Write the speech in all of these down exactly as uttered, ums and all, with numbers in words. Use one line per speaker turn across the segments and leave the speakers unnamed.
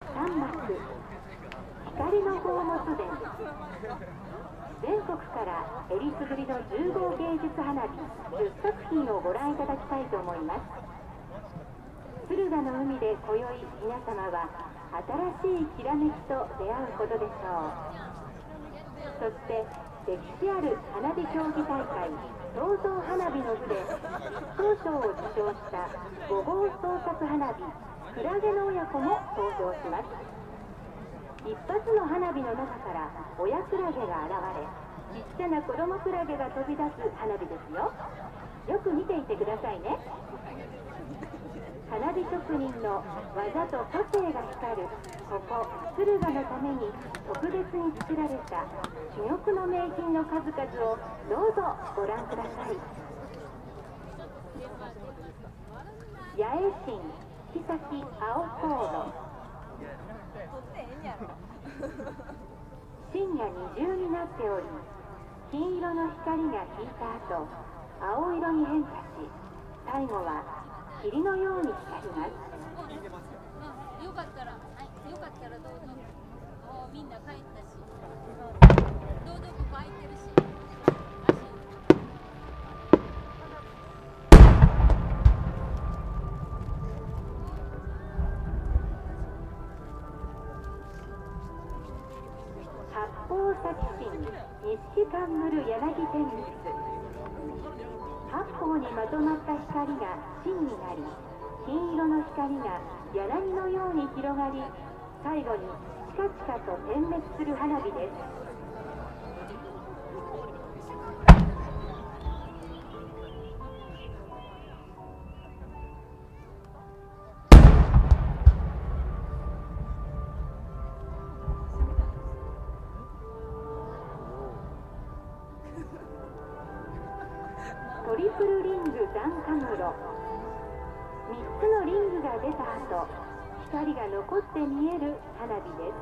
さん幕光の宝物殿。全国からえりすぐりのじゅうごう芸術花火じゅっさくひんをご覧いただきたいと思います。敦賀の海で今宵皆様は新しいきらめきと出会うことでしょう。そして歴史ある花火競技大会創造花火の部で一等賞を受賞したごごう創作花火クラゲの親子も登場します。一発の花火の中から親クラゲが現れ、ちっちゃな子供クラゲが飛び出す花火ですよ。よく見ていてくださいね。花火職人の技と個性が光るここ敦賀のために特別に作られた珠玉の名品の数々をどうぞご覧ください。八重神木崎青航路。芯が二重になっており、金色の光が引いた後、青色に変化し、最後は霧のように光ります。
よかったら、はい、よかったらどうぞ。もうみんな帰ったし、どうぞここ空いてるし。
八方崎神錦冠柳天仏。八方にまとまった光が芯になり、金色の光が柳のように広がり、最後にチカチカと点滅する花火です。トリプルリングダンカムロ。みっつのリングが出た後、光が残って見える花火です。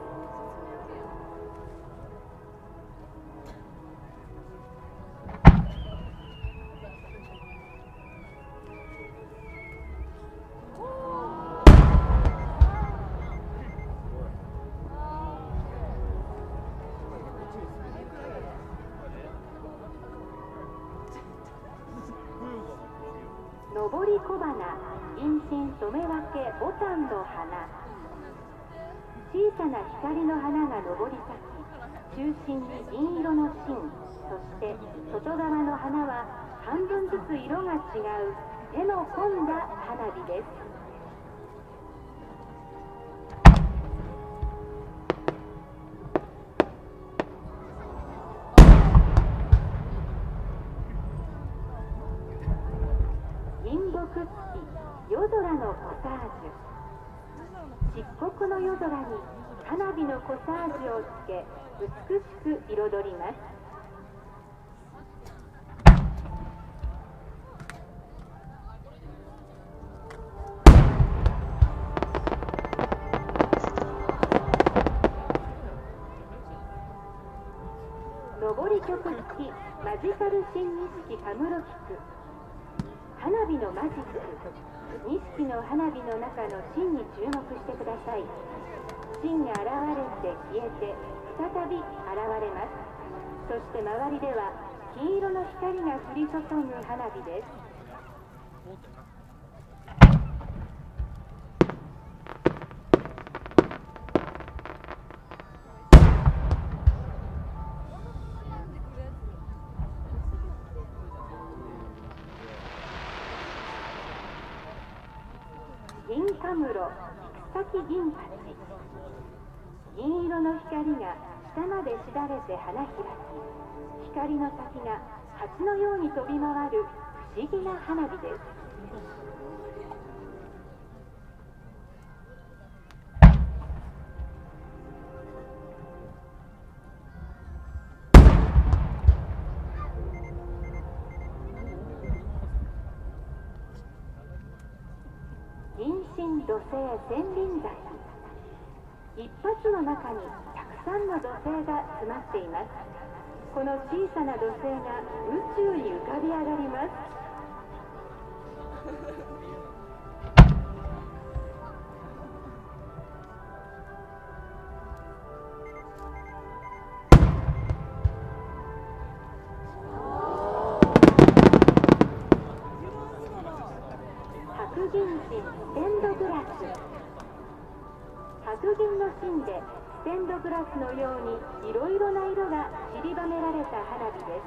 上り小花銀芯染め分けボタンの花。小さな光の花が上り咲き、中心に銀色の芯、そして外側の花は半分ずつ色が違う手の込んだ花火です。夜空のコサージュ。漆黒の夜空に花火のコサージュをつけ、美しく彩ります。上り曲付きマジカル新錦カムロ菊。花火のマジック。錦の花火の中の芯に注目してください。芯が現れて消えて再び現れます。そして周りでは金色の光が降り注ぐ花火です。銀カムロ菊咲銀鉢。銀色の光が下までしだれて花開き、光の先が蜂のように飛び回る不思議な花火です。銀芯土星千輪咲。一発の中にたくさんの土星が詰まっています。この小さな土星が宇宙に浮かび上がります。 ドグラスのようにいろいろな色が散りばめられた花火です。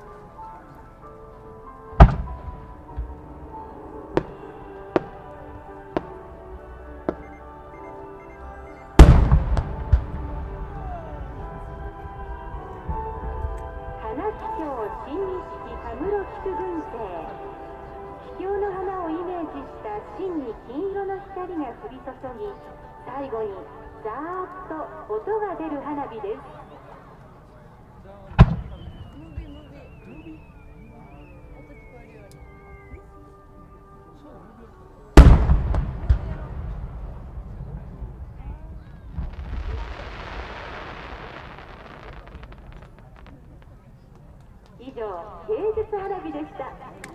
花桔梗新錦神室菊群生、桔梗の花をイメージした芯に金色の光が降り注ぎ、最後にザーッと音が出る花火です。以上、芸術花火でした。